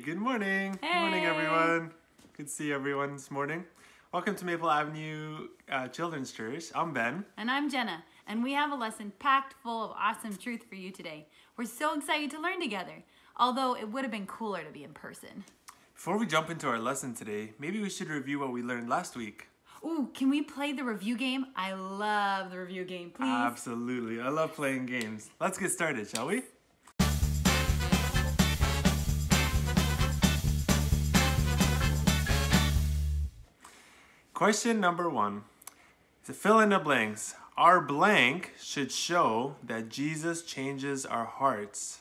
Good morning. Hey. Good morning, everyone. Good to see everyone this morning. Welcome to Maple Avenue Children's Church. I'm Ben. And I'm Jenna, and we have a lesson packed full of awesome truth for you today. We're so excited to learn together, although it would have been cooler to be in person. Before we jump into our lesson today, maybe we should review what we learned last week. Ooh, can we play the review game? I love the review game, please. Absolutely. I love playing games. Let's get started, shall we? Question number 1. To fill in the blanks. Our blank should show that Jesus changes our hearts.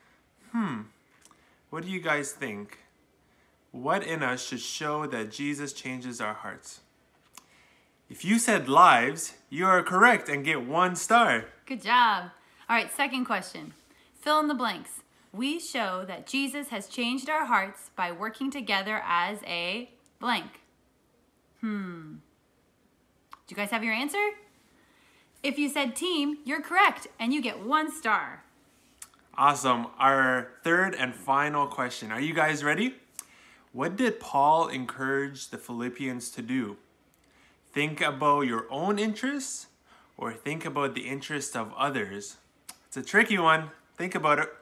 What do you guys think? What in us should show that Jesus changes our hearts? If you said lives, you are correct and get 1 star. Good job. All right, second question. Fill in the blanks. We show that Jesus has changed our hearts by working together as a blank. Do you guys have your answer? If you said team, you're correct, and you get 1 star. Awesome. Our third and final question. Are you guys ready? What did Paul encourage the Philippians to do? Think about your own interests or think about the interests of others? It's a tricky one. Think about it.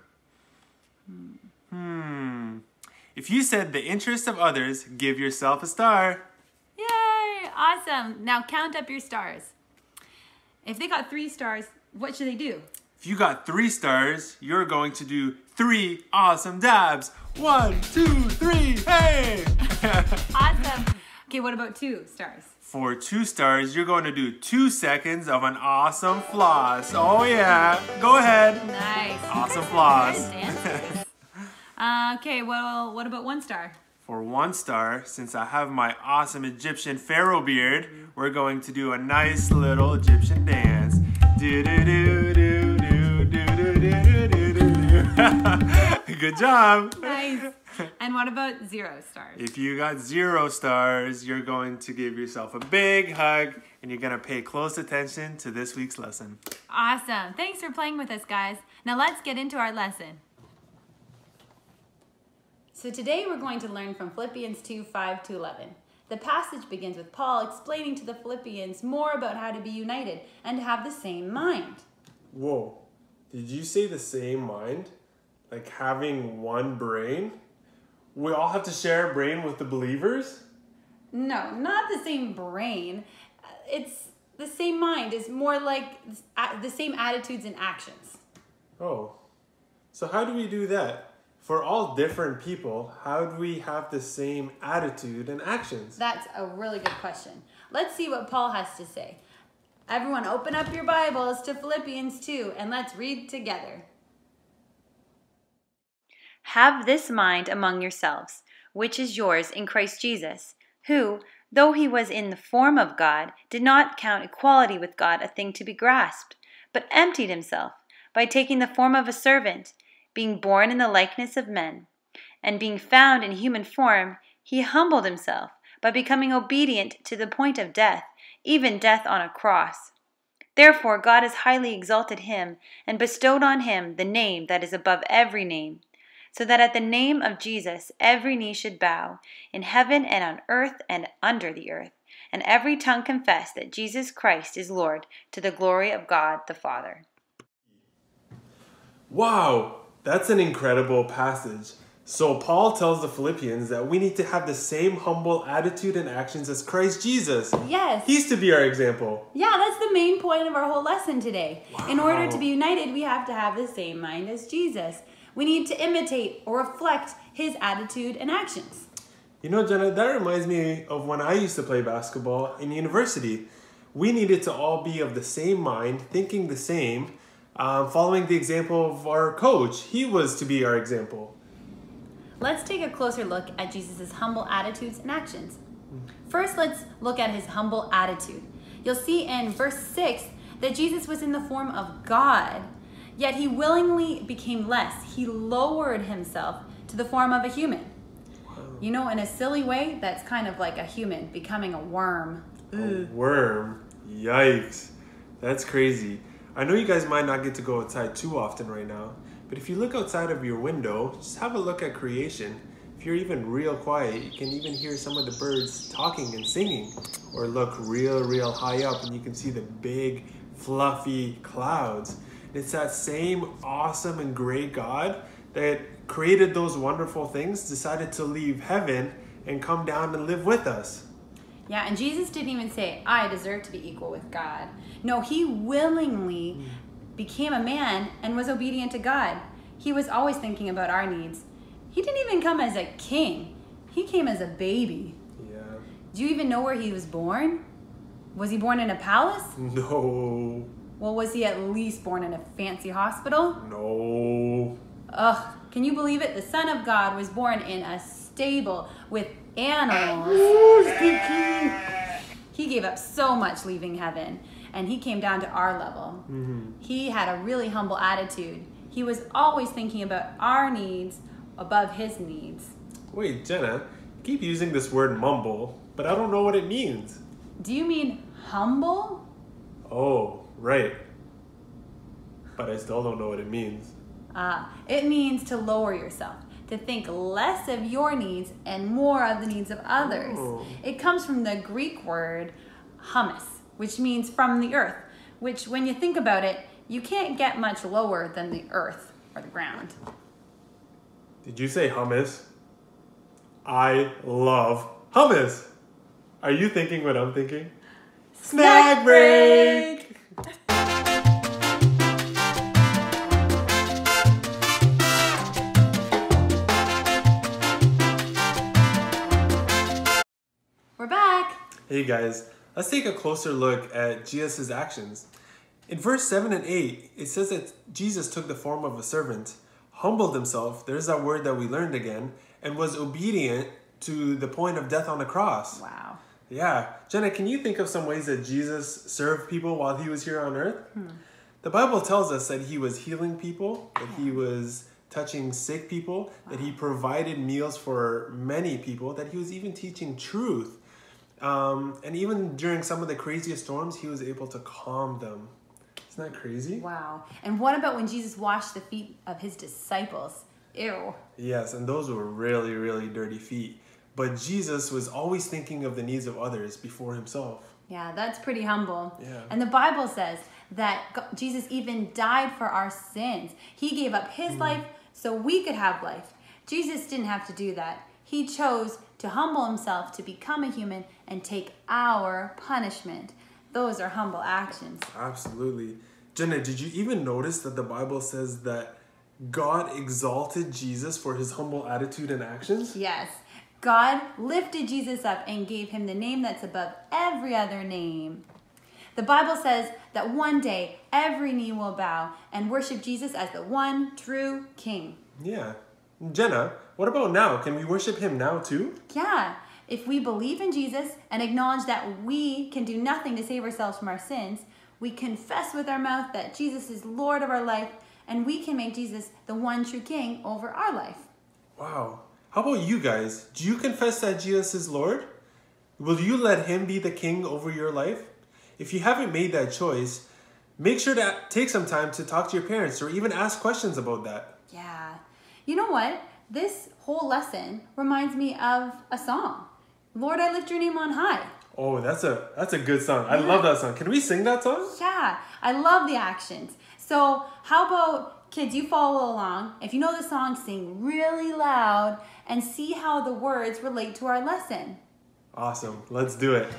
If you said the interest of others, give yourself a star. Yay! Awesome. Now count up your stars. If they got 3 stars, what should they do? If you got 3 stars, you're going to do 3 awesome dabs. 1, 2, 3, hey! Awesome. Okay, what about 2 stars? For 2 stars, you're going to do 2 seconds of an awesome floss. Oh yeah, go ahead. Nice. Awesome floss. Good dancers. Okay, well, what about 1 star? For 1 star, since I have my awesome Egyptian pharaoh beard, we're going to do a nice little Egyptian dance. Good job. Nice. And what about 0 stars? If you got 0 stars, you're going to give yourself a big hug and you're going to pay close attention to this week's lesson. Awesome. Thanks for playing with us, guys. Now let's get into our lesson. So today we're going to learn from Philippians 2:5-11. The passage begins with Paul explaining to the Philippians more about how to be united and to have the same mind. Whoa, did you say the same mind? Like having one brain? We all have to share a brain with the believers? No, not the same brain. It's the same mind. It's more like the same attitudes and actions. Oh, so how do we do that? For all different people, how do we have the same attitude and actions? That's a really good question. Let's see what Paul has to say. Everyone open up your Bibles to Philippians 2 and let's read together. Have this mind among yourselves, which is yours in Christ Jesus, who, though he was in the form of God, did not count equality with God a thing to be grasped, but emptied himself by taking the form of a servant, being born in the likeness of men. And being found in human form, he humbled himself by becoming obedient to the point of death, even death on a cross. Therefore God has highly exalted him and bestowed on him the name that is above every name, so that at the name of Jesus every knee should bow, in heaven and on earth and under the earth, and every tongue confess that Jesus Christ is Lord, to the glory of God the Father. Wow, that's an incredible passage. So Paul tells the Philippians that we need to have the same humble attitude and actions as Christ Jesus. Yes. He's to be our example. Yeah, that's the main point of our whole lesson today. Wow. In order to be united, we have to have the same mind as Jesus. We need to imitate or reflect his attitude and actions. You know, Jenna, that reminds me of when I used to play basketball in university. We needed to all be of the same mind, thinking the same, following the example of our coach. He was to be our example. Let's take a closer look at Jesus' humble attitudes and actions. First, let's look at his humble attitude. You'll see in verse 6 that Jesus was in the form of God, yet he willingly became less. He lowered himself to the form of a human. Wow. You know, in a silly way, that's kind of like a human becoming a worm. A worm? Yikes. That's crazy. I know you guys might not get to go outside too often right now, but if you look outside of your window, just have a look at creation. If if you're even real quiet, you can even hear some of the birds talking and singing. Or look real high up and you can see the big fluffy clouds. It's that same awesome and great God that created those wonderful things, decided to leave heaven and come down and live with us. Yeah, and Jesus didn't even say, I deserve to be equal with God. No, he willingly became a man and was obedient to God. He was always thinking about our needs. He didn't even come as a king. He came as a baby. Yeah. Do you even know where he was born? Was he born in a palace? No. Well, was he at least born in a fancy hospital? No. Ugh, can you believe it? The Son of God was born in a stable with animals. He gave up so much leaving heaven, and he came down to our level. He had a really humble attitude. He was always thinking about our needs above his needs. Wait, Jenna, you keep using this word mumble, but I don't know what it means. Do you mean humble? Oh, right. But I still don't know what it means. It means to lower yourself, to think less of your needs and more of the needs of others. Oh. It comes from the Greek word humus, which means from the earth, which when you think about it, you can't get much lower than the earth or the ground. Did you say hummus? I love hummus. Are you thinking what I'm thinking? Snack break! We're back. Hey guys, let's take a closer look at Jesus' actions. In verse 7 and 8, it says that Jesus took the form of a servant, humbled himself, there's that word that we learned again, and was obedient to the point of death on the cross. Wow. Yeah. Jenna, can you think of some ways that Jesus served people while he was here on earth? The Bible tells us that he was healing people, that he was touching sick people, that he provided meals for many people, that he was even teaching truth. And even during some of the craziest storms, he was able to calm them. Isn't that crazy? Wow. And what about when Jesus washed the feet of his disciples? Ew. Yes, and those were really dirty feet. But Jesus was always thinking of the needs of others before himself. Yeah, that's pretty humble. Yeah. And the Bible says that Jesus even died for our sins. He gave up his life so we could have life. Jesus didn't have to do that. He chose to humble himself to become a human and take our punishment. Those are humble actions. Absolutely. Jenna, did you even notice that the Bible says that God exalted Jesus for his humble attitude and actions? Yes. God lifted Jesus up and gave him the name that's above every other name. The Bible says that one day every knee will bow and worship Jesus as the one true King. Yeah. Jenna, what about now? Can we worship him now too? Yeah. If we believe in Jesus and acknowledge that we can do nothing to save ourselves from our sins, we confess with our mouth that Jesus is Lord of our life, and we can make Jesus the one true King over our life. Wow. How about you guys? Do you confess that Jesus is Lord? Will you let him be the king over your life? If you haven't made that choice, make sure to take some time to talk to your parents or even ask questions about that. Yeah. You know what? This whole lesson reminds me of a song. Lord, I lift your name on high. Oh, that's a good song. I love that song. Can we sing that song? Yeah, I love the actions. So how about, kids, you follow along. If you know the song, sing really loud and see how the words relate to our lesson. Awesome. Let's do it.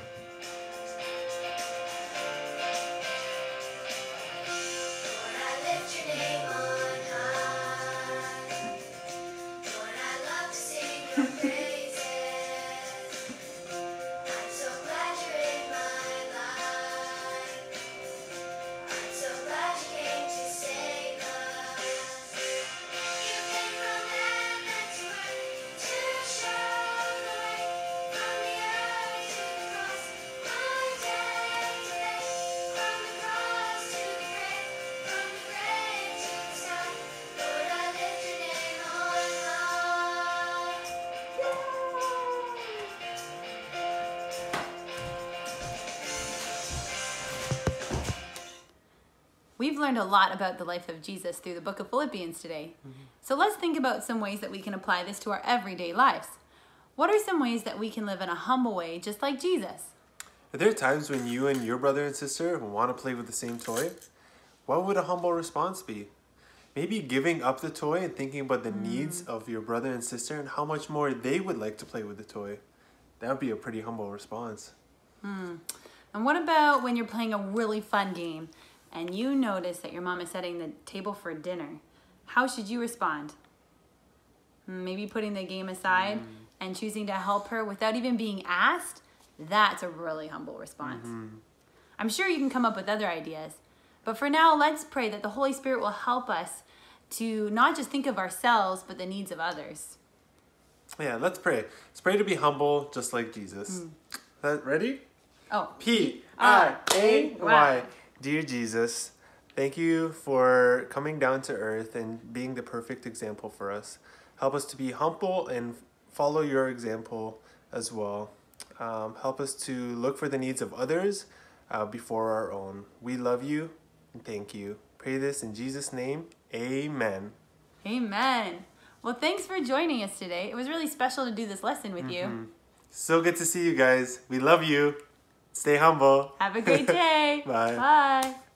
we've learned a lot about the life of Jesus through the book of Philippians today. So let's think about some ways that we can apply this to our everyday lives. What are some ways that we can live in a humble way, just like Jesus? Are there times when you and your brother and sister want to play with the same toy? What would a humble response be? Maybe giving up the toy and thinking about the needs of your brother and sister and how much more they would like to play with the toy. That would be a pretty humble response. And what about when you're playing a really fun game and you notice that your mom is setting the table for dinner? How should you respond? Maybe putting the game aside and choosing to help her without even being asked? That's a really humble response. I'm sure you can come up with other ideas. But for now, let's pray that the Holy Spirit will help us to not just think of ourselves, but the needs of others. Yeah, let's pray. Let's pray to be humble, just like Jesus. Ready? Oh, P-I-A-Y. Dear Jesus, thank you for coming down to earth and being the perfect example for us. Help us to be humble and follow your example as well. Help us to look for the needs of others before our own. We love you and thank you. Pray this in Jesus' name. Amen. Amen. Well, thanks for joining us today. It was really special to do this lesson with you. So good to see you guys. We love you. Stay humble. Have a great day. Bye. Bye.